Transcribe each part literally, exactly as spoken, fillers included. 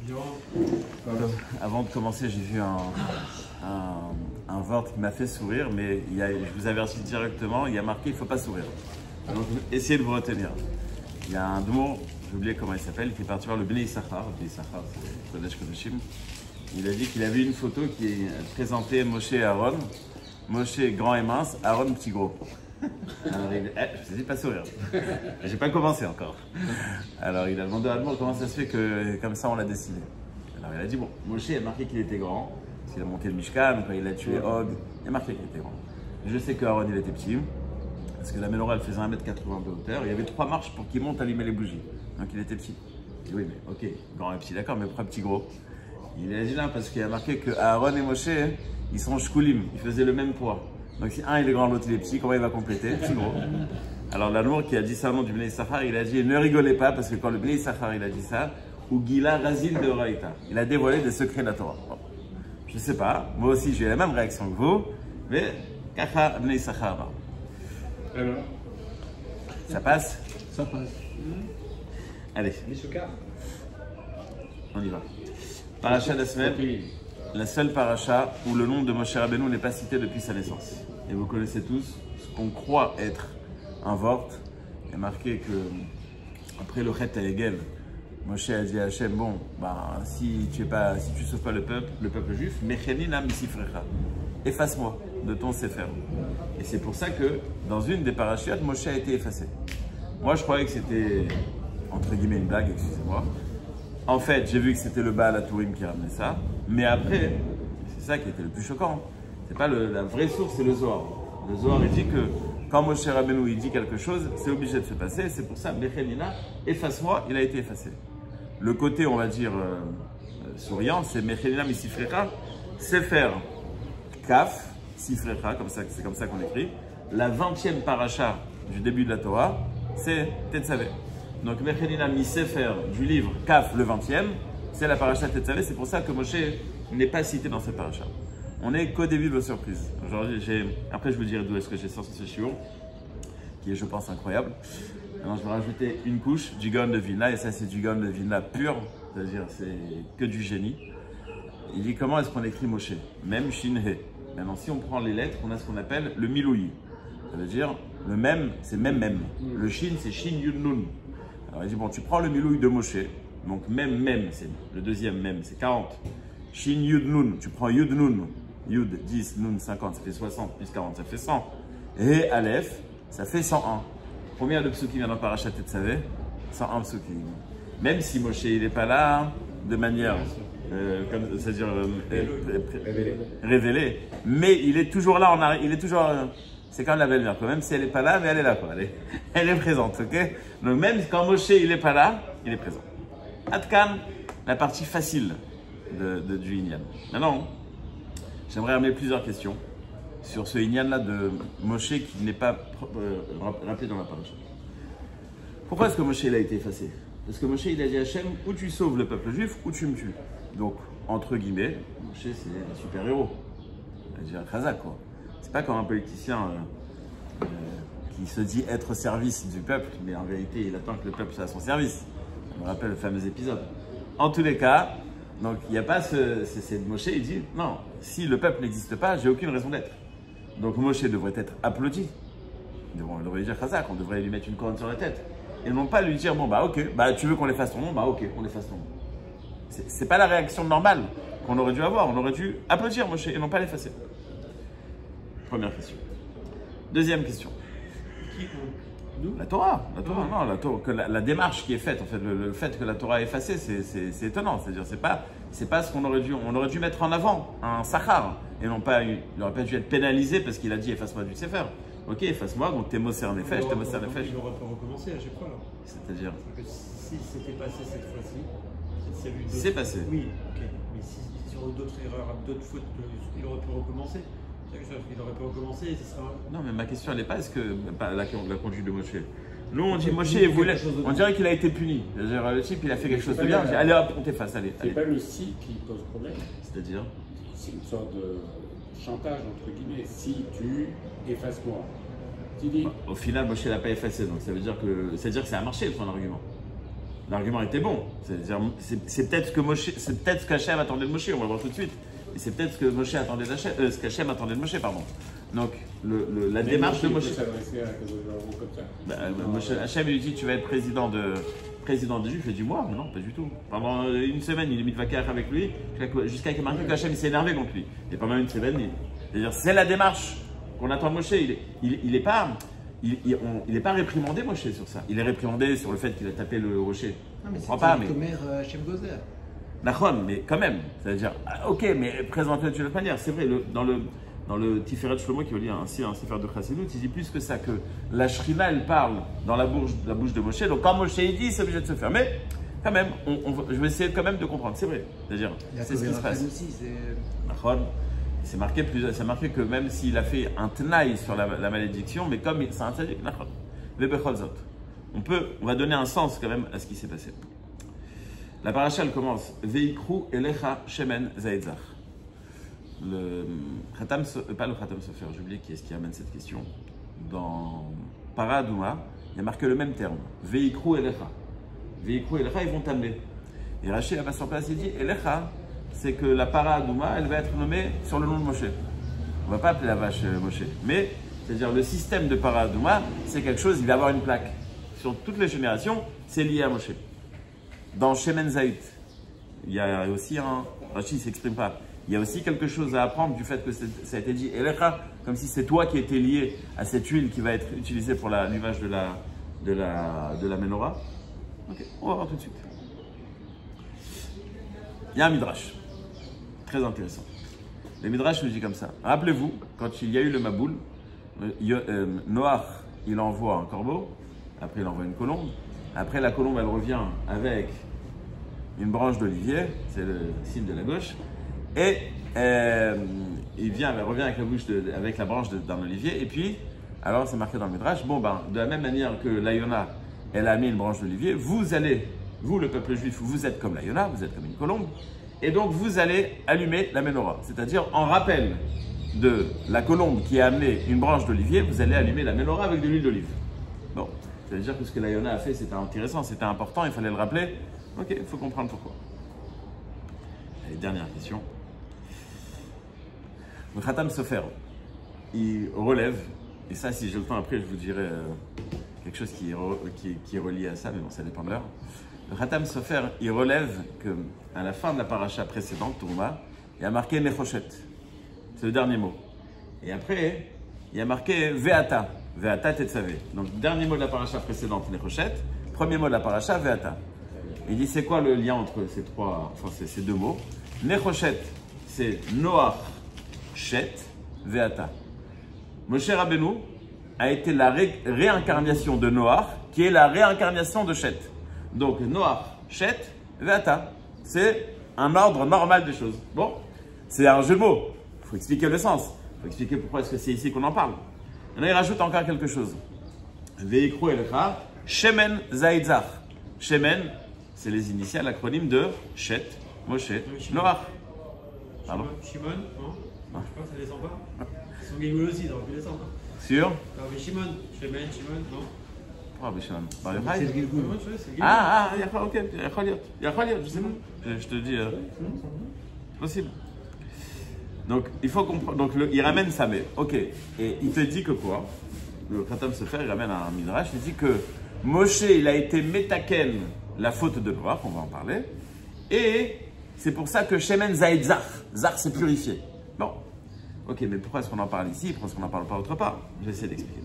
Avant de commencer, j'ai vu un, un, un vort qui m'a fait sourire, mais il y a, je vous avertis directement, il y a marqué il ne faut pas sourire. Donc essayez de vous retenir. Il y a un Dmour, j'ai oublié comment il s'appelle, qui est parti voir le Bnei Issachar. Le Bnei Issachar, c'est Kodesh Kodeshim. Il a dit qu'il a vu une photo qui présentait Moshe et Aaron. Moshe grand et mince, Aaron petit gros. Alors il eh, je ne sais pas sourire. J'ai pas commencé encore. Alors il a demandé à Admour comment ça se fait que comme ça on l'a décidé. Alors il a dit bon, Moshe a marqué qu'il était grand, parce qu'il a monté le Mishkan, quand il a tué Og, il a marqué qu'il était grand. Je sais qu'Aaron il était petit, parce que la menorah elle faisait un mètre quatre-vingts de hauteur, il y avait trois marches pour qu'il monte allumer les bougies. Donc il était petit. Je dis, oui mais ok, grand et petit, d'accord, mais pourquoi petit gros? Il a dit là parce qu'il a marqué que Aaron et Moshe, ils sont shkulim, ils faisaient le même poids. Donc si un il est grand, l'autre il est petit, comment il va compléter? Petit gros. Alors l'Admour qui a dit ça au nom du Bnei Issachar, il a dit ne rigolez pas parce que quand le Bnei Issachar il a dit ça, ou Gila Razil de Oraïta, il a dévoilé des secrets de la Torah. Bon. Je ne sais pas, moi aussi j'ai la même réaction que vous, mais Kacha Bnei Issachar. Alors ça passe? Ça passe. Allez. On y va. Paracha de la semaine. La seule paracha où le nom de Moshe Rabbeinu n'est pas cité depuis sa naissance. Et vous connaissez tous ce qu'on croit être un vort. Il y a marqué que, après le Chet Ha'egel, Moshe a dit à Hachem, bon, bah, si tu ne sauves pas le peuple, le peuple juif, Mechenina misifrecha, efface-moi de ton Sefer. Et c'est pour ça que dans une des parachutes, Moshe a été effacé. Moi, je croyais que c'était, entre guillemets, une blague, excusez-moi. En fait, j'ai vu que c'était le Baal HaTurim qui ramenait ça. Mais après, c'est ça qui était le plus choquant. C'est pas le, la vraie source, c'est le Zohar. Le Zohar, il dit que quand Moshe Rabbeinu il dit quelque chose, c'est obligé de se passer. C'est pour ça, Mechenina, efface-moi, il a été effacé. Le côté, on va dire, euh, souriant, c'est Mechenina misifrecha, c'est faire Kaf, Sifrecha, comme ça, c'est comme ça qu'on écrit. La vingtième paracha du début de la Torah, c'est Tetzavé. Donc, Mechenina mi Sefer du livre Kaf, le vingtième, c'est la paracha Tetzavé. C'est pour ça que Moshe n'est pas cité dans cette paracha. On est qu'au début de vos surprises. Aujourd'hui, j'ai, après, je vous dirai d'où est-ce que j'ai sorti ce shiur, qui est, je pense, incroyable. Maintenant, je vais rajouter une couche du Gaon de Vilna, et ça, c'est du Gaon de Vilna pur, c'est-à-dire, c'est que du génie. Il dit comment est-ce qu'on écrit Moshe? Même Shin He. Maintenant, si on prend les lettres, on a ce qu'on appelle le Miloui. Ça veut dire, le même, c'est même même. Le Shin, c'est Shin Yud Nun. Alors il dit, bon, tu prends le Miloui de Moshe, donc même, même, c'est le deuxième même, c'est quarante. Shin Yud Nun, tu prends Yud Nun, Yud dix, Nun cinquante, ça fait soixante, plus quarante, ça fait cent. Et Aleph, ça fait cent un. Combien de psukim vient dans Parashat Tetzavé? cent un psukim. Même si Moshe il n'est pas là, de manière, euh, c'est-à-dire euh, révélé. révélé, mais il est toujours là, en arri- il est toujours... Euh, c'est comme la belle-mère, même si elle n'est pas là, mais elle est là, quoi. Elle est, elle est présente, ok? Donc même quand Moshe il n'est pas là, il est présent. Atkan, la partie facile de, de, du Inyan. Maintenant, j'aimerais amener plusieurs questions sur ce Inyan-là de Moshe qui n'est pas euh, rappelé dans la paracha. Pourquoi est-ce que Moshe il a été effacé? Parce que Moshe il a dit à Hachem, ou tu sauves le peuple juif, ou tu me tues. Donc, entre guillemets, Moshe c'est un super-héros. Il a dit un chazak, quoi. C'est pas comme un politicien euh, euh, qui se dit être au service du peuple, mais en vérité, il attend que le peuple soit à son service. Ça me rappelle le fameux épisode. En tous les cas, donc il n'y a pas ce... C'est Moshe, il dit, non, si le peuple n'existe pas, j'ai aucune raison d'être. Donc Moshe devrait être applaudi. On devrait lui dire chazak, on devrait lui mettre une couronne sur la tête. Et non pas lui dire, bon bah ok, bah tu veux qu'on efface ton nom, bah ok, on efface ton nom. C'est pas la réaction normale qu'on aurait dû avoir. On aurait dû applaudir Moshe et non pas l'effacer. Première question. Deuxième question. Qui Nous La Torah. La Torah, non, la, Torah, que la, la démarche qui est faite, en fait, le, le fait que la Torah est effacée, c'est étonnant. C'est-à-dire, c'est pas, c'est pas ce qu'on aurait dû, on aurait dû mettre en avant, un sachar, et non pas, il n'aurait pas dû être pénalisé parce qu'il a dit efface-moi du Sefer. Ok, efface-moi, donc t'es Moser Nefesh, t'es Moser Nefesh. Il aurait pas recommencé à chaque fois là. C'est-à-dire Si c'était passé cette fois-ci, c'est passé. Oui, ok. Mais si sur d'autres erreurs, d'autres fautes, il aurait pu recommencer. Il aurait pu recommencer et ce sera... Non, mais ma question, elle n'est pas est-ce que pas la, la conduite de Moshe. Nous, on dit Moshe, il voulait, on dirait qu'il a été puni. Le type, il a fait quelque chose de bien. On dit, allez hop, on t'efface, allez. C'est pas le si qui pose problème. C'est-à-dire C'est une sorte de chantage, entre guillemets. Si tu effaces moi. Tu dis... Au final, Moshe l'a pas effacé, donc ça veut dire que, ça veut dire que ça a marché son argument. l'argument était bon. C'est-à-dire, c'est, c'est peut-être ce que Moshe, c'est peut-être ce qu'Hachem attendait de Moshe, on va voir tout de suite. Et c'est peut-être ce que Moshe attendait d'Hachem, euh, ce qu'Hachem attendait de Moshe, pardon. Donc, le, le, la Mais démarche de Moshe. Moshe. Il peut s'adresser à Kadosh Baruch Hu comme ça. Bah, Moshe, Hachem lui dit, tu vas être président de, président des Juifs. Il dit, moi, mais non, pas du tout. Pendant une semaine, il est mis de vacar avec lui, jusqu'à qu'il marque qu'Hachem s'est énervé contre lui. Et pendant une semaine, il... c'est-à-dire, c'est la démarche qu'on attend de Moshe. Il est, il, il est pas. Il n'est pas réprimandé, Moshe, sur ça. Il est réprimandé sur le fait qu'il a tapé le rocher. Non, mais je crois pas, mais. C'est Hachem Gozer. D'accord, mais quand même. C'est-à-dire, ah, ok, mais présente-le d'une autre manière. C'est vrai, le, dans le, dans le Tiferet Shlomo, qui relie ainsi un Sefer de Chassidut, il dit plus que ça, que la Shrina, elle parle dans la bouche, la bouche de Moshe. Donc quand Moshe il dit, c'est obligé de se faire. Mais quand même, on, on, je vais essayer quand même de comprendre. C'est vrai. C'est-à-dire, c'est ce qui se passe. D'accord. C'est marqué, plus, c'est marqué que même s'il a fait un tenaï sur la, la malédiction, mais comme c'est un tzaddik, on peut, on va donner un sens quand même à ce qui s'est passé. La paracha elle commence Veikru elecha shemen zaetzach. Le Khatam, pas le Khatam Sofer, j'ai oublié qui est-ce qui amène cette question. Dans Paradouma, il y a marqué le même terme. Veikru elecha. Veikru elecha, ils vont t'amener. Et Rashi là-bas sur place, il dit elecha. C'est que la Paradouma, elle va être nommée sur le nom de Moshe. On ne va pas appeler la vache euh, Moshe. Mais, c'est-à-dire le système de Paradouma, c'est quelque chose, il va avoir une plaque. Sur toutes les générations, c'est lié à Moshe. Dans Shemen Zayit, il y a aussi un... Rashi ne s'exprime pas. Il y a aussi quelque chose à apprendre du fait que ça a été dit Elecha, comme si c'est toi qui étais lié à cette huile qui va être utilisée pour l'allumage de la, de la, de la menorah. Ok, on va voir tout de suite. Il y a un midrash. Très intéressant. Le Midrash nous dit comme ça. Rappelez-vous, quand il y a eu le Maboul, euh, Noach, il envoie un corbeau, après il envoie une colombe, après la colombe, elle revient avec une branche d'olivier, c'est le signe de la gauche, et euh, il vient, elle revient avec la, bouche de, avec la branche d'un olivier, et puis, alors c'est marqué dans le Midrash, bon ben, de la même manière que l'Ayona, elle a mis une branche d'olivier, vous allez, vous le peuple juif, vous êtes comme l'Ayona, vous êtes comme une colombe, et donc, vous allez allumer la menorah. C'est-à-dire, en rappel de la colombe qui a amené une branche d'olivier, vous allez allumer la menorah avec de l'huile d'olive. Bon, ça veut dire que ce que l'Ayona a fait, c'était intéressant, c'était important, il fallait le rappeler. Ok, il faut comprendre pourquoi. Allez, dernière question. Le Khatam Sofer, il relève, et ça, si j'ai le temps après, je vous dirai euh, quelque chose qui est, qui, qui est relié à ça, mais bon, ça dépend de l'heure. Le Khatam Sofer, il relève qu'à la fin de la paracha précédente, Touma, il y a marqué Nechoshet. C'est le dernier mot. Et après, il y a marqué Veata. Veata Tetzavé. Donc, dernier mot de la paracha précédente, Nechoshet. Premier mot de la paracha, Veata. Il dit, c'est quoi le lien entre ces trois, enfin, ces, ces deux mots? Nechoshet, c'est Noach, Shet, Veata. Moshe Rabbeinu a été la ré réincarnation de Noach, qui est la réincarnation de Shet. Donc, Noach, Shet, Veata. C'est un ordre normal des choses. Bon, c'est un jeu de mots. Il faut expliquer le sens. Il faut expliquer pourquoi est-ce que c'est ici qu'on en parle. Et là, il rajoute encore quelque chose. Veikru elecha, Shemen Zaitzach. Shemen, c'est les initiales, l'acronyme de Shet, Moshe, Noach. Pardon Shimon, non ah. Je pense que ça descend pas. Son Gégoul aussi, ça aurait pu descendre. Sûr Ah, mais Shimon, Shemen, Shimon, non Ah, mais Shimon. C'est le Gégoul. Ah, ah, ok, il y a Khaliot, je sais pas. Je, je te dis, euh, possible. Donc, il faut comprendre. Donc, le, il ramène ça, mais ok. Et il te dit que quoi? Le Khatam Sofer, il ramène un midrash. Il dit que Moshe, il a été métaken, la faute de Noach, on va en parler. Et c'est pour ça que Shemen Zaïd Zach. Zach, c'est purifié. Bon. Ok, mais pourquoi est-ce qu'on en parle ici? Pourquoi est-ce qu'on n'en parle pas autre part? Je vais essayer d'expliquer.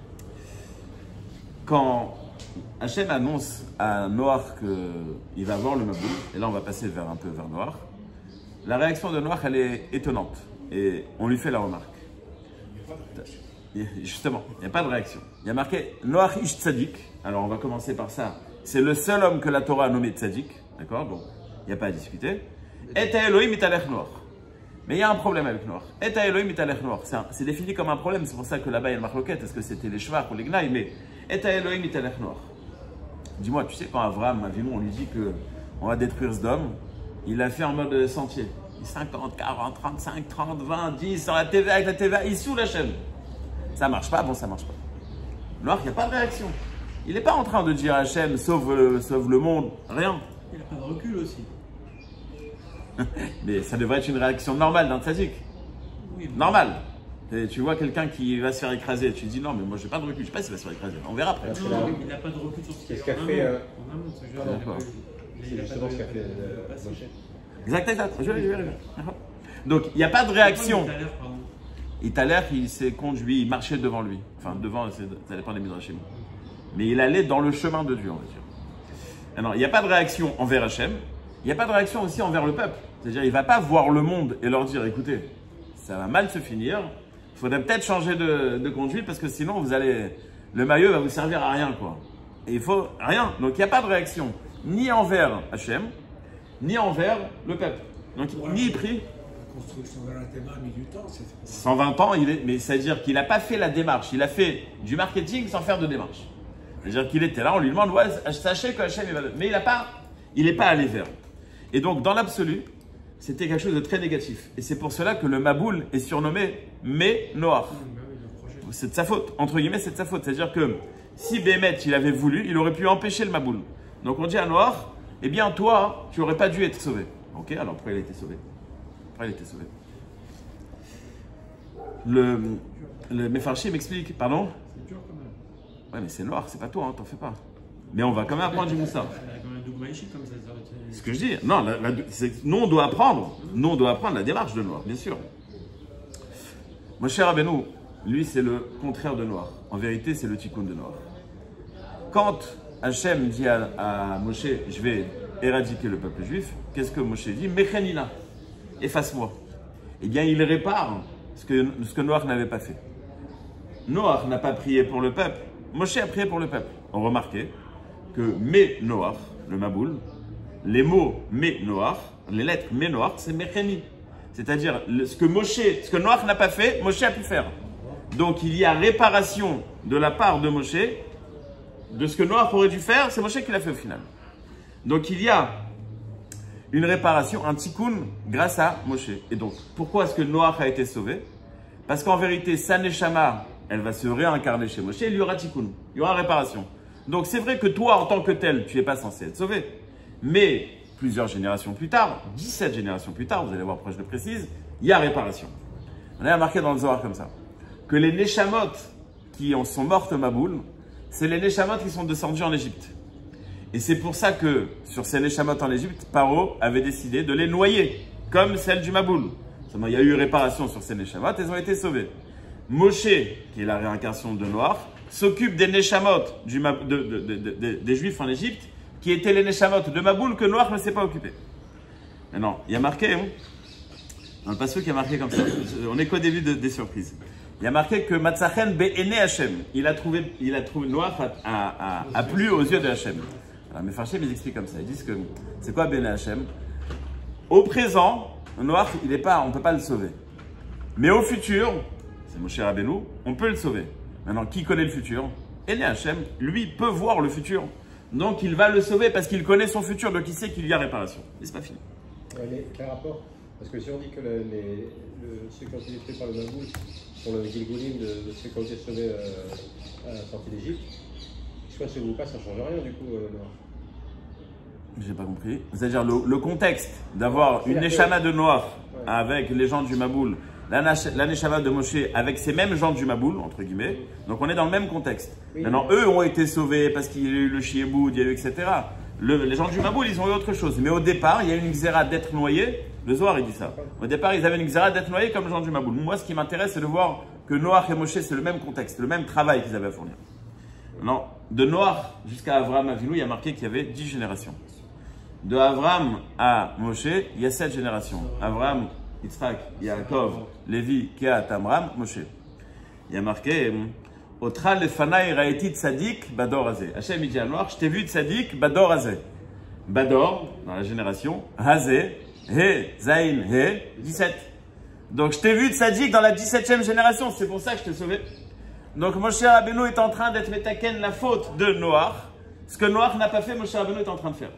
Quand Hachem annonce à Noach qu'il va voir le Maboul, et là on va passer vers, un peu vers Noach, la réaction de Noach, elle est étonnante. Et on lui fait la remarque. Justement, il n'y a pas de réaction. Il y a marqué Noach ish tzadik. Alors on va commencer par ça. C'est le seul homme que la Torah a nommé tzadik. D'accord? Donc il n'y a pas à discuter. Et Elohim italech Noach. Mais il y a un problème avec Noach. Et Elohim italech Noach. C'est défini comme un problème. C'est pour ça que là-bas il y a le marloquette. Est-ce que c'était les shvar ou les gnaï? Mais Et Elohim italech Noach. Dis-moi, tu sais, quand Avraham, Avinu, on lui dit qu'on va détruire Sodome, il l'a fait en mode sentier. cinquante, quarante, trente-cinq, trente, vingt, dix, sur la T V A, avec la T V A, il sous la chaîne. Ça marche pas, bon, ça marche pas. Noach, il n'y a pas de réaction. Il n'est pas en train de dire à Hachem, sauve, euh, sauve le monde, rien. Il n'a pas de recul aussi. Mais ça devrait être une réaction normale d'un tzaddik. Oui, mais- Normal. Et tu vois quelqu'un qui va se faire écraser, tu dis non, mais moi j'ai pas de recul, je sais pas s'il va se faire écraser. On verra après. Parce que Non, là, non, il n'a pas de recul sur ce qu'il C'est y ce a qu'a en fait, amont. euh, En amont, c'est juste- D'accord. il c'est a pas justement de- ce qu'a fait de- euh, passé. Moshe. Exact, exact. Je vais, je vais arriver. Donc il n'y a pas de réaction. Tout à l'heure, pardon. Il t'a l'air qu'il s'est conduit, il marchait devant lui. Enfin, devant, c'est- ça dépend des midrashim. Mais il allait dans le chemin de Dieu, on va dire. Alors, il n'y a pas de réaction envers Hachem. Il n'y a pas de réaction aussi envers le peuple. C'est-à-dire, il ne va pas voir le monde et leur dire, écoutez, ça va mal se finir. Il faudrait peut-être changer de, de conduite parce que sinon, vous allez, le maillot va vous servir à rien, quoi. Et il faut rien. Donc, il n'y a pas de réaction ni envers Hachem, ni envers le peuple. Donc, ni il prie. La construction de la Théma a mis du temps. c'est- cent vingt ans, il est, mais c'est-à-dire qu'il n'a pas fait la démarche. Il a fait du marketing sans faire de démarche. C'est-à-dire qu'il était là, on lui demande, ouais, sachez que Hachem, il va... Mais il n'a pas, il n'est pas allé vers. Et donc, dans l'absolu, c'était quelque chose de très négatif. Et c'est pour cela que le Maboul est surnommé Mais Noach. C'est de sa faute, entre guillemets, c'est de sa faute. C'est-à-dire que si Bémet, il avait voulu, il aurait pu empêcher le Maboul. Donc on dit à Noach, eh bien toi, tu n'aurais pas dû être sauvé. Ok, alors pourquoi il a été sauvé? Pourquoi il a été sauvé? Le, le Mefarshi m'explique, pardon? C'est dur quand même. Ouais, mais c'est noir, c'est pas toi, hein, t'en fais pas. Mais on va quand même apprendre du Moussa. Il a quand même un double maïchi comme ça. ça aurait été- C'est ce que je dis. Non, la- la- c'est- nous on doit apprendre. Nous on doit apprendre la démarche de Noir, bien sûr. Mon cher Rabbeinu, lui c'est le contraire de Noir. En vérité, c'est le tikkun de Noir. Quand Hachem dit à, à Moshe, je vais éradiquer le peuple juif, qu'est-ce que Moshe dit? Mechenina, efface-moi. Eh bien, il répare ce que, ce que Noach n'avait pas fait. Noach n'a pas prié pour le peuple, Moshe a prié pour le peuple. On remarquait que Mais Noach, le Maboul, les mots Mais Noach, les lettres Mais Noach, c'est Mecheni. C'est-à-dire le- ce que Moshe, ce que Noach n'a pas fait, Moshe a pu faire. Donc il y a réparation de la part de Moshe de ce que Noach aurait dû faire, c'est Moshe qui l'a fait au final. Donc il y a une réparation, un tikkun grâce à Moshe. Et donc pourquoi est-ce que Noach a été sauvé? Parce qu'en vérité, sa neshama, elle va se réincarner chez Moshe, il y aura tikkun, il y aura réparation. Donc c'est vrai que toi, en tant que tel, tu n'es pas censé être sauvé. Mais plusieurs générations plus tard, dix-sept générations plus tard, vous allez voir proche de précise, il y a réparation. On a marqué dans le Zohar comme ça, que les neshamot qui en sont mortes au Maboul, c'est les neshamot qui sont descendus en Égypte. Et c'est pour ça que sur ces neshamot en Égypte, Paro avait décidé de les noyer, comme celle du Maboul. Seulement, il y a eu réparation sur ces neshamot, elles ont été sauvées. Moshe, qui est la réincarnation de Noach, s'occupe des neshamot du, de, de, de, de, de, des Juifs en Égypte, qui étaient les neshamot de Maboul que Noach ne s'est pas occupé. Maintenant, il y a marqué, hein, dans le passage qui a marqué comme ça, on est qu'au début de, des surprises. Il y a marqué que Matzachen be'ene Hashem, il a trouvé, il a trouvé Noach a, a, a, a plu aux yeux de Hashem. Alors, mes farchés, ils expliquent comme ça, ils disent que c'est quoi be'ene Hashem? Au présent, Noach, il est pas, on ne peut pas le sauver. Mais au futur, c'est Moshe Rabbeinu, on peut le sauver. Maintenant, qui connaît le futur? Ene Hashem, lui, peut voir le futur. Donc, il va le sauver parce qu'il connaît son futur, donc il sait qu'il y a réparation. Et c'est pas fini. Ouais, les- quel rapport? Parce que si on dit que le- les, le, ceux qui ont été détruits par le Maboul sont le Gilgulim de, de ceux qui ont été sauvés euh, à la sortie d'Égypte, soit ce ou pas, ça ne change rien du coup. Euh, Noach. J'ai pas compris. C'est-à-dire le, le contexte d'avoir Il une a fait- Neshama de Noach Ouais. avec les gens du Maboul, la, Nash- la Neshama de Moshe avec ces mêmes gens du Maboul, entre guillemets. Donc on est dans le même contexte. Oui. Maintenant, eux ont été sauvés parce qu'il y a eu le Shieboud, il y a eu et cetera. Le- les gens du Maboul, ils ont eu autre chose. Mais au départ, il y a eu une xéra d'être noyé. Le Zohar, il dit ça. Au départ, ils avaient une xéra d'être noyés comme les gens du Maboul. Moi, ce qui m'intéresse, c'est de voir que Noach et Moshe, c'est le même contexte, le même travail qu'ils avaient à fournir. Non, de Noach jusqu'à Avraham Avinu, il y a marqué qu'il y avait dix générations. De Avraham à Moshe, il y a sept générations. Avraham, Yitzhak, Yaakov, Lévi, Kehat, Amram, Moshe. Il y a marqué Otra lefanai raeti tzadik bador hazeh. Hachem il dit à Noach, je t'ai vu tzadik bador hazeh. Bador, dans la génération, hazeh, he, zain, he, dix-sept. Donc je t'ai vu tzadik dans la dix-septième génération, c'est pour ça que je t'ai sauvé. Donc Moshe Rabbeinu est en train d'être métaken la faute de Noach. Ce que Noach n'a pas fait, Moshe Rabbeinu est en train de faire.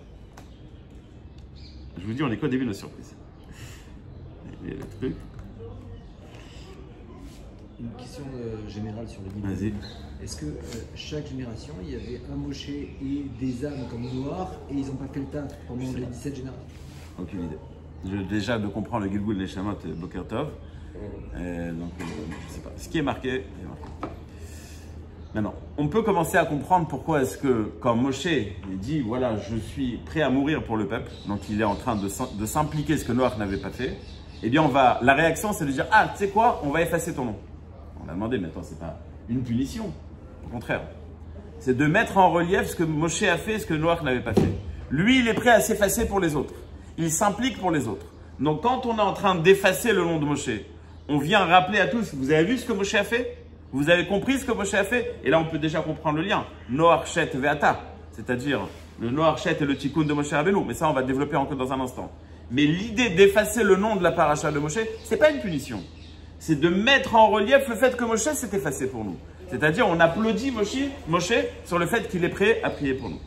Je vous dis, on est qu'au début de la surprise. Et le truc. une question euh, générale sur le livre. Vas-y. Est-ce que euh, chaque génération, il y avait un Moshe et des âmes comme noirs et ils n'ont pas fait le taf pendant les dix-sept générations? Aucune idée. Je, déjà, de comprendre le Gilgul Neshamot Boker Tov. Euh, donc, euh, je sais pas. Ce qui est marqué, est marqué. Maintenant, on peut commencer à comprendre pourquoi est-ce que, quand Moshe il dit, voilà, je suis prêt à mourir pour le peuple, donc il est en train de, de s'impliquer ce que Noach n'avait pas fait, eh bien, on va, la réaction, c'est de dire, ah, tu sais quoi, on va effacer ton nom. On a demandé, mais attends, c'est pas une punition. Au contraire. C'est de mettre en relief ce que Moshe a fait et ce que Noach n'avait pas fait. Lui, il est prêt à s'effacer pour les autres. Il s'implique pour les autres. Donc, quand on est en train d'effacer le nom de Moshe, on vient rappeler à tous, vous avez vu ce que Moshe a fait? Vous avez compris ce que Moshe a fait? Et là, on peut déjà comprendre le lien. Noach Shet Ve'ata, c'est-à-dire le Noach Shet et le Tikkun de Moshe Rabbeinu. Mais ça, on va développer encore dans un instant. Mais l'idée d'effacer le nom de la paracha de Moshe, c'est pas une punition. C'est de mettre en relief le fait que Moshe s'est effacé pour nous. C'est-à-dire, on applaudit Moshe, Moshe sur le fait qu'il est prêt à prier pour nous.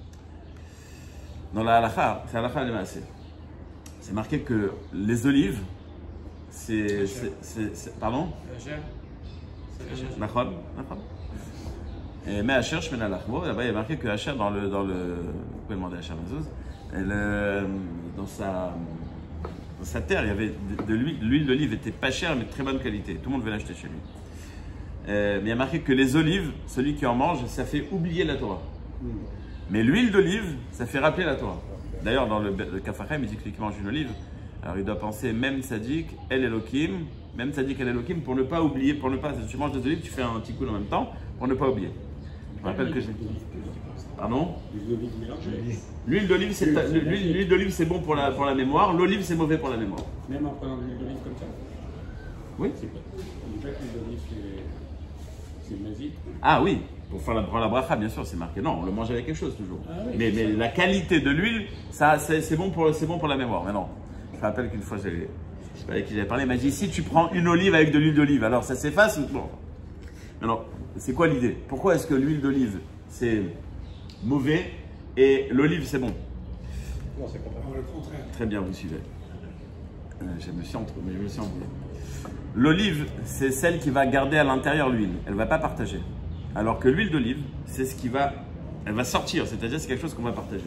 Dans la halakha, c'est halakha de Maaseh. C'est marqué que les olives, c'est... Pardon? Nachon, Nachon. Et mais Asher Shmena Lachmo, là-bas il y a marqué que Asher dans le, dans le, vous pouvez demander à Asher Mazouz, le, dans sa, dans sa terre il y avait de, de l'huile, l'huile d'olive était pas chère mais de très bonne qualité, tout le monde veut l'acheter chez lui. Euh, mais il y a marqué que les olives, celui qui en mange, ça fait oublier la Torah. Mais l'huile d'olive, ça fait rappeler la Torah. D'ailleurs dans le, le Kafachem, il dit que celui qui mange une olive, alors il doit penser même Tzadik, El Elohim, même Tzadik El Elohim, pour ne pas oublier, pour ne pas, si tu manges des olives, tu fais un petit coup en même temps, pour ne pas oublier. Je me rappelle que j'ai... Pardon? L'huile d'olive, c'est l'huile, l'huile d'olive, c'est bon pour la, pour la mémoire, l'olive, c'est mauvais pour la mémoire. Même en prenant de l'huile d'olive comme ça? Oui. C'est pas, on dit pas que l'huile d'olive, c'est nazi? Ah oui, pour faire la, pour la bracha, bien sûr, c'est marqué. Non, on le mange avec quelque chose toujours. Ah, oui, mais mais la qualité de l'huile, ça, c'est bon, pour, bon pour la mémoire. Mais non, je me rappelle qu'une fois, je sais pas avec qui j'avais parlé, il m'a dit, si tu prends une olive avec de l'huile d'olive, alors ça s'efface ou bon. Mais non, c'est quoi l'idée? Pourquoi est-ce que l'huile d'olive, c'est mauvais et l'olive, c'est bon? Non, c'est le contraire. Très bien, vous suivez. Euh, je me suis entre, mais je me suis embrouillé. L'olive, c'est celle qui va garder à l'intérieur l'huile. Elle ne va pas partager. Alors que l'huile d'olive, c'est ce qui va... Elle va sortir, c'est-à-dire c'est quelque chose qu'on va partager.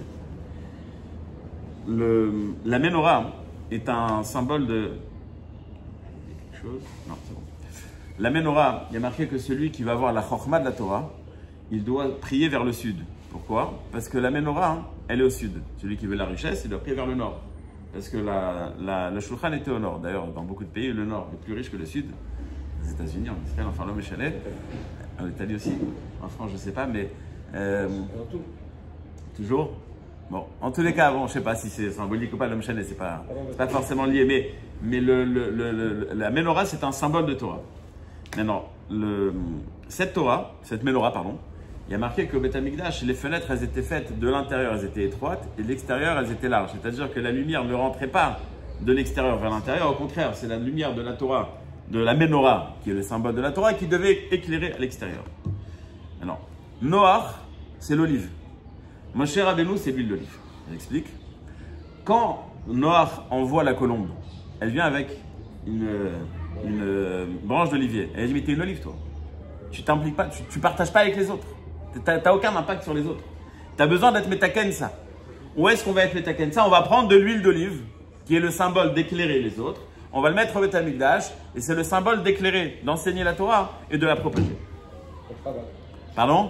Le, la menorah est un symbole de... Quelque chose? Non, c'est bon. La menorah, il y a marqué que celui qui va avoir la chokhmah de la Torah, il doit prier vers le sud. Pourquoi? Parce que la menorah, elle est au sud. Celui qui veut la richesse, il doit prier vers le nord. Parce que la, la, le Shulchan était au nord. D'ailleurs, dans beaucoup de pays, le nord est plus riche que le sud. Les États-Unis, en Israël, enfin l'homme échalé. En Italie aussi. En France, je ne sais pas, mais. Euh, toujours? Bon, en tous les cas, bon, je ne sais pas si c'est symbolique ou pas, l'homme chalet, ce n'est pas, pas forcément lié. Mais, mais le, le, le, le, la menorah, c'est un symbole de Torah. Maintenant, le, cette Torah, cette menorah, pardon, il y a marqué qu'au Beth Amikdash, les fenêtres, elles étaient faites de l'intérieur, elles étaient étroites, et de l'extérieur, elles étaient larges. C'est-à-dire que la lumière ne rentrait pas de l'extérieur vers l'intérieur. Au contraire, c'est la lumière de la Torah, de la menorah, qui est le symbole de la Torah, qui devait éclairer à l'extérieur. Alors, Noach, c'est l'olive. Moshe Rabbeinu, c'est l'huile d'olive. J'explique. Quand Noach envoie la colombe, elle vient avec une, une branche d'olivier. Elle dit, mais t'es une olive, toi. Tu t'impliques pas, tu, tu partages pas avec les autres. Tu n'as aucun impact sur les autres. Tu as besoin d'être métaken ça. Où est-ce qu'on va être métaken ça? On va prendre de l'huile d'olive, qui est le symbole d'éclairer les autres. On va le mettre au Beth Amikdash, et c'est le symbole d'éclairer, d'enseigner la Torah et de la propager. Pardon?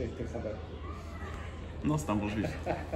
Non, c'est un bon juif.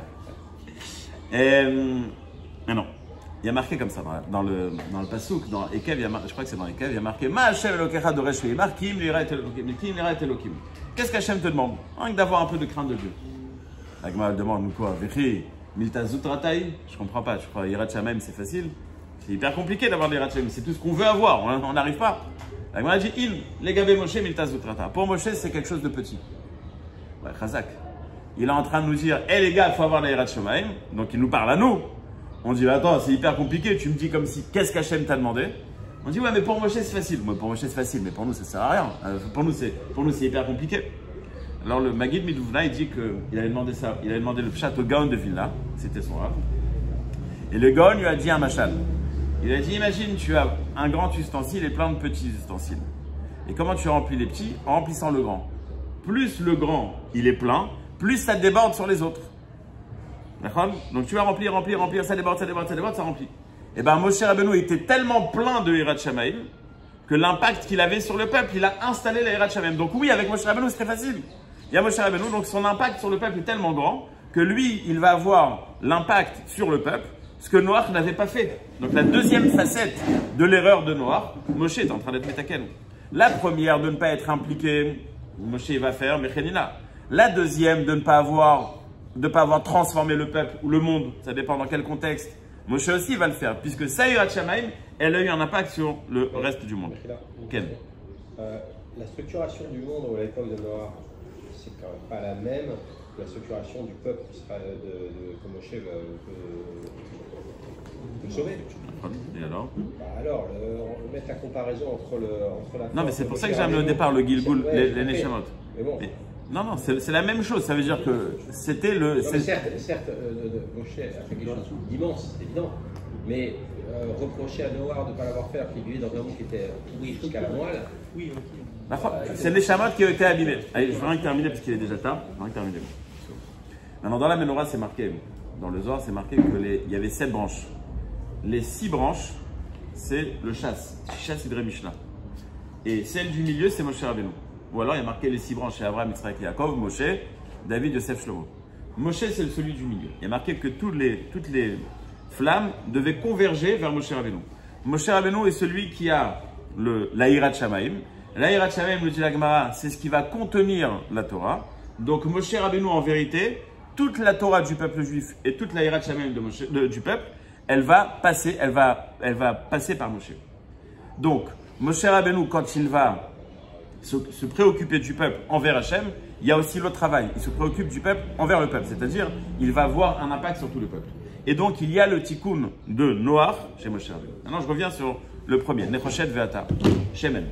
euh, mais non. Il y a marqué comme ça dans le, dans le Passouk, dans Ekev, il y a, je crois que c'est dans Ekev, il y a marqué Ma Hashem Elokecha Doresh Ve'imar Ki im lira et Elokim. Qu'est-ce qu'Hachem te demande? Rien que d'avoir un peu de crainte de Dieu. La Gemara demande nous quoi? Vechi Milta Zutratai? Je comprends pas, je crois Yirat Shamayim c'est facile. C'est hyper compliqué d'avoir des Yirat Shamayim, c'est tout ce qu'on veut avoir, on n'arrive pas. La Gemara dit Il, les Gabé Moshe Milta Zutrata. Pour Moshe, c'est quelque chose de petit. Ouais, Chazak. Il est en train de nous dire Eh les gars, il faut avoir la Yirat Shamayim. Donc il nous parle à nous. On dit, attends, c'est hyper compliqué, tu me dis comme si, qu'est-ce qu'Hachem t'a demandé? On dit, ouais, mais pour Moshe, c'est facile. Moi, pour Moshe, c'est facile, mais pour nous, ça sert à rien. Euh, pour nous, c'est hyper compliqué. Alors, le Maguid Midouvna, il dit qu'il avait demandé ça. Il avait demandé le pshat au Gaon de Vilna, c'était son rave. Et le Gaon lui a dit un machal. Il a dit, imagine, tu as un grand ustensile et plein de petits ustensiles. Et comment tu remplis les petits? En remplissant le grand. Plus le grand, il est plein, plus ça déborde sur les autres. D'accord? Donc tu vas remplir, remplir, remplir, ça déborde, ça déborde, ça déborde, ça remplit. Et bien Moshe Rabbeinu était tellement plein de Hirat Shamayim que l'impact qu'il avait sur le peuple, il a installé la Hirat Shamayim. Donc oui, avec Moshe Rabbeinu, c'est très facile. Il y a Moshe Rabbeinu, donc son impact sur le peuple est tellement grand que lui, il va avoir l'impact sur le peuple, ce que Noach n'avait pas fait. Donc la deuxième facette de l'erreur de Noach, Moshe est en train d'être métaken. La première, de ne pas être impliqué, Moshe va faire Mechenina. La deuxième, de ne pas avoir, de pas avoir transformé le peuple ou le monde, ça dépend dans quel contexte, Moshe aussi va le faire, puisque sa Hirat Shamayim, elle a eu un impact sur le reste du monde. Ken. Euh, la structuration du monde à l'époque de Noach, c'est quand même pas la même que la structuration du peuple qui sera de, de, que Moshe va peut sauver. Et alors bah alors, le, on va mettre la comparaison entre, le, entre la. Non, mais c'est pour ça que j'ai amené au départ le Gilgul, ouais, les, les Neshamot. Mais bon. Mais, non, non, c'est la même chose. Ça veut dire que c'était le. Non, mais certes, certes euh, Moshe a fait quelque chose d'immense, c'est évident. Mais euh, reprocher à Noah de ne pas l'avoir fait, qu'il vivait dans un monde qui était pourri jusqu'à la moelle. Oui, ok. C'est les Neshamot qui ont été abîmés. Allez, je vais rien que terminer parce qu'il est déjà tard. Je vais rien que terminer. Maintenant, dans la Menorah, c'est marqué. Dans le Zohar, c'est marqué qu'il y avait sept branches. Les six branches, c'est le chasse. Chasse Idré Mishnah. Et celle du milieu, c'est Moshe Rabbeinu. Ou alors, il y a marqué les six branches chez Abraham, Yitzhak, Yaakov, Moshe, David, Yosef, Shlomo. Moshe, c'est celui du milieu. Il y a marqué que toutes les, toutes les flammes devaient converger vers Moshe Rabbeinu. Moshe Rabbeinu est celui qui a le, la Hirat Shamayim. La Hirat Shamayim, le dit la Gemara, c'est ce qui va contenir la Torah. Donc, Moshe Rabbeinu, en vérité, toute la Torah du peuple juif et toute la Hirat Shamayim de Moshe, de, du peuple, elle va passer, elle va, elle va passer par Moshe. Donc, Moshe Rabbeinu, quand il va se, se préoccuper du peuple envers Hachem, il y a aussi l'autre travail. Il se préoccupe du peuple envers le peuple, c'est-à-dire il va avoir un impact sur tout le peuple. Et donc, il y a le tikkun de Noach chez Moshe Rabbeinu. Maintenant, je reviens sur le premier, Nechoshet Ve'ata, Shemen.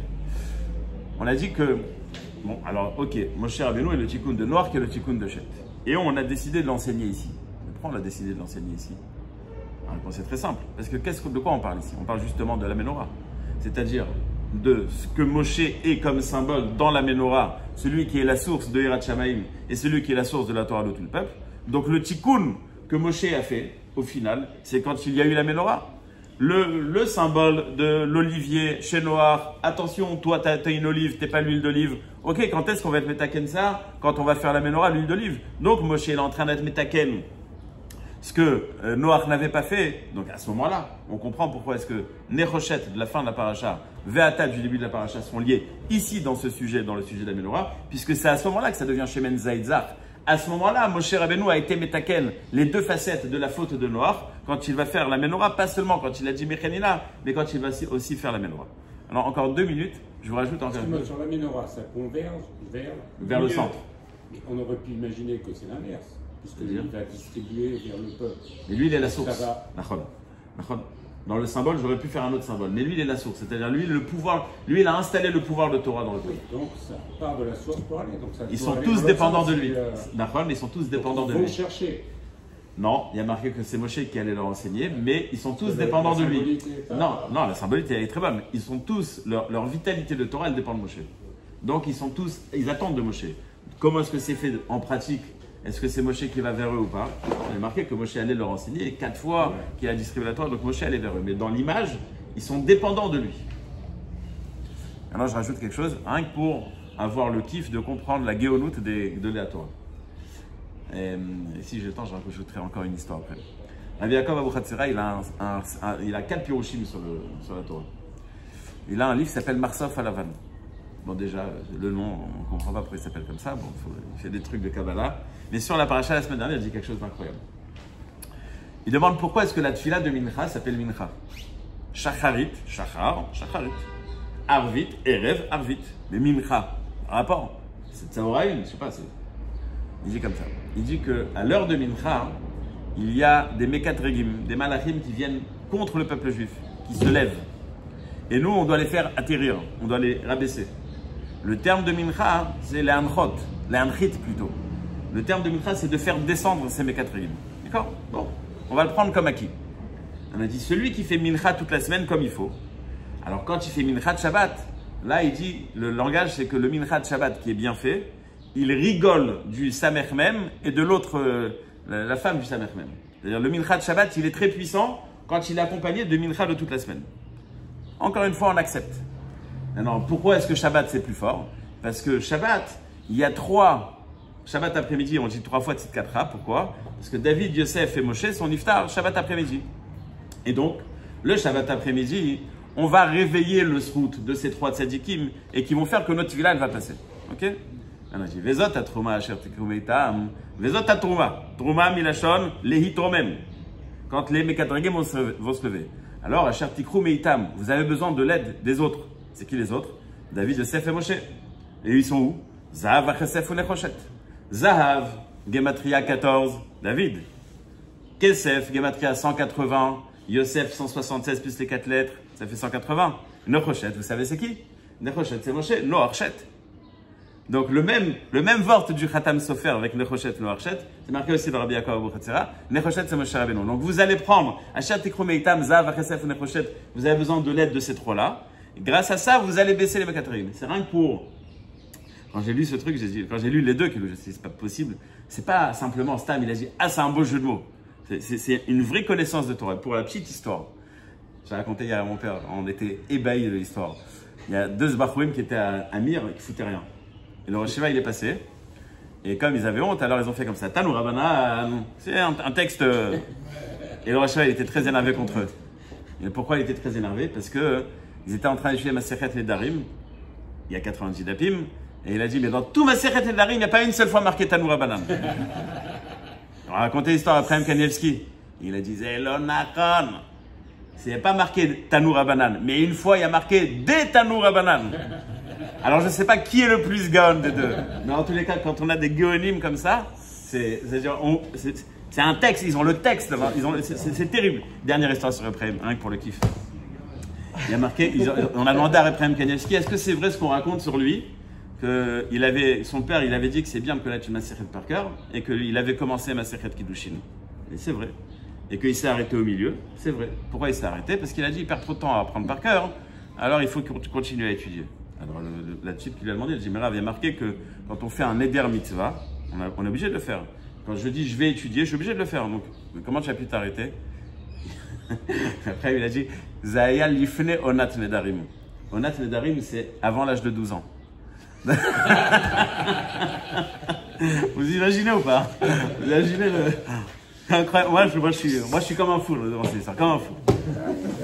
On a dit que, bon, alors, ok, Moshe Rabbeinu est le tikkun de Noach qui est le tikkun de Shet. Et on a décidé de l'enseigner ici. Pourquoi on a décidé de l'enseigner ici? C'est très simple. Parce que, qu'est-ce que de quoi on parle ici? On parle justement de la Menorah. C'est-à-dire de ce que Moshe est comme symbole dans la Menorah, celui qui est la source de Hirat Shamayim et celui qui est la source de la Torah de tout le peuple. Donc le tikkun que Moshe a fait, au final, c'est quand il y a eu la Menorah. Le, le symbole de l'olivier chez Noach, attention, toi tu as une olive, t'es pas l'huile d'olive. Ok, quand est-ce qu'on va être metaken ça? Quand on va faire la Menorah, l'huile d'olive. Donc Moshe est en train d'être metaken. Ce que euh, Noach n'avait pas fait, donc à ce moment-là, on comprend pourquoi est-ce que Nechoshet de la fin de la paracha, Ve'ata du début de la paracha sont liés ici dans ce sujet, dans le sujet de la Menorah, puisque c'est à ce moment-là que ça devient Shemen Zaitzach. À ce moment-là, Moshe Rabbeinu a été metaken les deux facettes de la faute de Noach quand il va faire la Menorah, pas seulement quand il a dit Mechenina, mais quand il va aussi faire la Menorah. Alors encore deux minutes, je vous rajoute encore une Sur la Menorah, ça converge vers, vers le centre. Mais on aurait pu imaginer que c'est l'inverse. Puisqu'il va distribuer vers le peuple. Mais lui, il est la source. Ça va. Dans le symbole, j'aurais pu faire un autre symbole. Mais lui, il est la source. C'est-à-dire, lui, le pouvoir, lui, il a installé le pouvoir de Torah dans le peuple. Oui, donc, ça part de la source pour aller. Donc ça ils sont tous dépendants de lui. Euh... D'accord, mais ils sont tous dépendants de lui. Ils vont chercher. Non, il y a marqué que c'est Moshe qui allait leur enseigner, mais ils sont tous la, dépendants la de lui. Non, non, la symbolique, elle est très bonne. Ils sont tous, leur, leur vitalité de Torah, elle dépend de Moshe. Donc, ils sont tous, ils attendent de Moshe. Comment est-ce que c'est fait en pratique? Est-ce que c'est Moshe qui va vers eux ou pas? On a marqué que Moshe allait leur enseigner quatre fois ouais. qu'il a distribué la Torah, donc Moshe allait vers eux. Mais dans l'image, ils sont dépendants de lui. Alors je rajoute quelque chose, rien que pour avoir le kiff de comprendre la géonoute de la Torah. Et, et si j'ai le temps, je rajouterai encore une histoire après. Rabbi Yaakov Abuchatzera, il a, un, un, un, il a quatre pirushim sur, le, sur la Torah. Il a un livre qui s'appelle Marsaf Alavan. Bon, déjà, le nom, on ne comprend pas pourquoi il s'appelle comme ça. Bon, faut, il fait des trucs de Kabbalah. Mais sur la paracha, la semaine dernière, il dit quelque chose d'incroyable. Il demande pourquoi est-ce que la tfila de Mincha s'appelle Mincha. Shacharit, Shachar, Shacharit. Arvit, Erev, Arvit. Mais Mincha, rapport. C'est Tzaoraïm, je ne sais pas. Il dit comme ça. Il dit qu'à l'heure de Mincha, il y a des Mekatregim, des Malachim qui viennent contre le peuple juif, qui se lèvent. Et nous, on doit les faire atterrir, on doit les rabaisser. Le terme de Mincha, c'est les Anchot, les Anchit plutôt. Le terme de Mincha, c'est de faire descendre ces Mekatregim. D'accord? Bon, on va le prendre comme acquis. On a dit celui qui fait Mincha toute la semaine comme il faut. Alors quand il fait Mincha de Shabbat, Là, il dit, le langage, c'est que le Minchat Shabbat qui est bien fait, il rigole du Samer même et de l'autre, euh, la, la femme du Samer même. C'est-à-dire, le Minchat Shabbat, il est très puissant quand il est accompagné de Mincha de toute la semaine. Encore une fois, on accepte. Maintenant, pourquoi est-ce que Shabbat, c'est plus fort? Parce que Shabbat, il y a trois, Shabbat après-midi, on dit trois fois Tzidkatra. Pourquoi? Parce que David, Yosef et Moshe sont iftar Shabbat après-midi. Et donc, le Shabbat après-midi, on va réveiller le srout de ces trois tzadikim et qui vont faire que notre villa, elle va passer. Ok? On a dit, Vezot à Trouma, Asher Tikrumetam, Vezot à Trouma, Trouma Milachon, Lehi Tromem. Quand les Mekadregim vont se lever. Alors, Asher Tikrumetam, vous avez besoin de l'aide des autres. C'est qui les autres? David, Yosef et Moshe. Et ils sont où? Zahav, Achesef ou Nechoshet. Zahav, Gematria quatorze, David. Kesef, Gematria cent quatre-vingts, Yosef cent soixante-seize plus les quatre lettres, ça fait cent quatre-vingts. Nechoshet, vous savez c'est qui? Nechoshet, c'est Moshe, Noarchet. Donc le même, le même vort du Khatam Sofer avec Nechoshet, Noarchet, c'est marqué aussi dans Rabbi Yaakov Abu Chatzera, Nechoshet c'est Moshe Rabbeinu. Donc vous allez prendre, Asher Tikrumetam, Zahav, Achesef ou Nechoshet, vous avez besoin de l'aide de ces trois-là. Grâce à ça, vous allez baisser les Mekatrim. C'est rien que pour... Quand j'ai lu ce truc, j'ai dit, quand j'ai lu les deux, que je me suis dit, c'est pas possible. C'est pas simplement Stam, il a dit, ah, c'est un beau jeu de mots. C'est une vraie connaissance de Torah. Pour la petite histoire, j'ai raconté hier à mon père, on était ébahis de l'histoire. Il y a deux Zbachouim qui étaient à, à Mir qui foutaient rien. Et le Rosh Hashiva, il est passé. Et comme ils avaient honte, alors ils ont fait comme ça. Tanou Rabbanan, c'est un, un texte. Et le Rosh Hashiva, il était très énervé contre eux. Et pourquoi il était très énervé? Parce que ils étaient en train d'étudier Masechet Nedarim. Il y a quatre-vingt-dix dapim. Et il a dit, mais dans tout Masechet Nedarim, il n'y a pas une seule fois marqué Tanou Rabbanan. On a raconté l'histoire après M. Kanievski. Il a dit, Zelonakon. C'est pas marqué Tanou Rabbanan, mais une fois, il y a marqué des Tanou Rabbanan. Alors, je ne sais pas qui est le plus gaon des deux. Mais en tous les cas, quand on a des gaonimes comme ça, c'est un texte, ils ont le texte. C'est terrible. Dernière histoire sur Ephraim, rien que pour le kiff. Il y a marqué, ils ont, on a demandé à Ephraim Kanievski, est-ce que c'est vrai ce qu'on raconte sur lui? Que il avait, son père, il avait dit que c'est bien que là tu Masechet par cœur et qu'il avait commencé Masechet Kiddushin. Et c'est vrai. Et qu'il s'est arrêté au milieu. C'est vrai. Pourquoi il s'est arrêté? Parce qu'il a dit il perd trop de temps à apprendre par cœur. Alors il faut continuer à étudier. Alors le, le, la type qui lui a demandé, elle dit mais là, il y a marqué que quand on fait un Neder Mitzvah, on, a, on est obligé de le faire. Quand je dis je vais étudier, je suis obligé de le faire. Donc comment tu as pu t'arrêter? Après il a dit Zaya Lifne Onat Nedarim. Onat Nedarim, c'est avant l'âge de douze ans. Vous imaginez ou pas? Vous imaginez le... Incroyable. Moi, je, moi, je suis, moi, je suis comme un fou devant ces histoires, comme un fou.